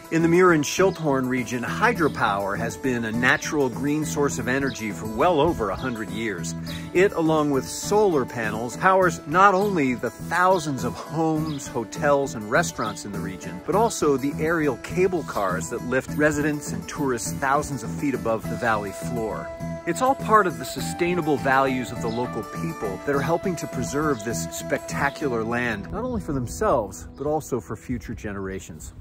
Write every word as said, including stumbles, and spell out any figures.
In the Muir and Schilthorn region, hydropower has been a natural green source of energy for well over a hundred years. It, along with solar panels, powers not only the thousands of homes, hotels, and restaurants in the region, but also the aerial cable cars that lift residents and tourists thousands of feet above the valley floor. It's all part of the sustainable values of the local people that are helping to preserve this spectacular land, not only for themselves, but also for future generations.